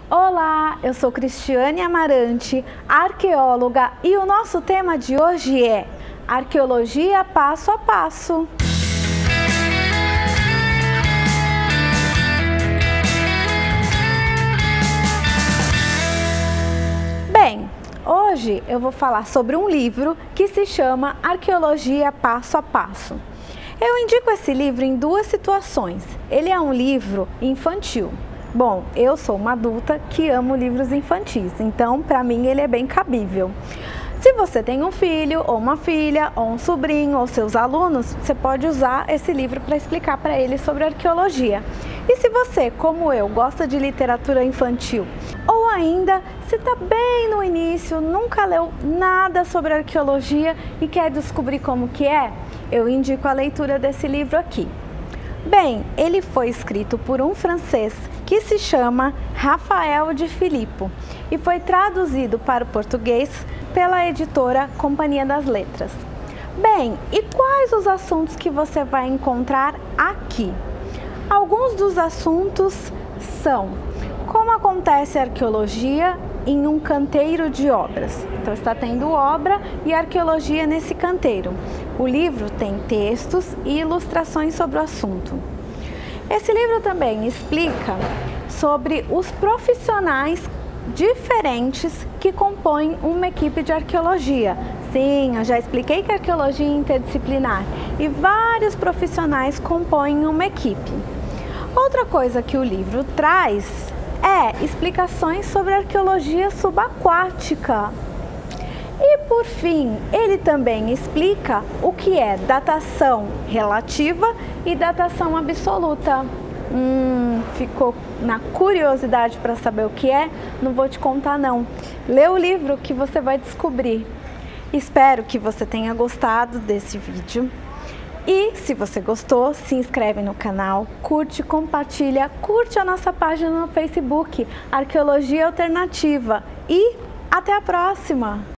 Olá, eu sou Cristiane Amarante, arqueóloga, e o nosso tema de hoje é Arqueologia Passo a Passo. Bem, hoje eu vou falar sobre um livro que se chama Arqueologia Passo a Passo. Eu indico esse livro em duas situações. Ele é um livro infantil. Bom, eu sou uma adulta que amo livros infantis, então para mim ele é bem cabível. Se você tem um filho, ou uma filha, ou um sobrinho, ou seus alunos, você pode usar esse livro para explicar para eles sobre arqueologia. E se você, como eu, gosta de literatura infantil, ou ainda, se está bem no início, nunca leu nada sobre arqueologia e quer descobrir como que é, eu indico a leitura desse livro aqui. Bem, ele foi escrito por um francês que se chama Rafael de Filippo e foi traduzido para o português pela editora Companhia das Letras. Bem, e quais os assuntos que você vai encontrar aqui? Alguns dos assuntos são como acontece a arqueologia em um canteiro de obras. Então está tendo obra e arqueologia nesse canteiro. O livro tem textos e ilustrações sobre o assunto. Esse livro também explica sobre os profissionais diferentes que compõem uma equipe de arqueologia. Sim, eu já expliquei que a arqueologia é interdisciplinar e vários profissionais compõem uma equipe. Outra coisa que o livro traz é explicações sobre arqueologia subaquática. E por fim, ele também explica o que é datação relativa e datação absoluta. Ficou na curiosidade para saber o que é? Não vou te contar não. Lê o livro que você vai descobrir. Espero que você tenha gostado desse vídeo. E se você gostou, se inscreve no canal, curte, compartilha, curte a nossa página no Facebook, Arqueologia Alternativa. E até a próxima!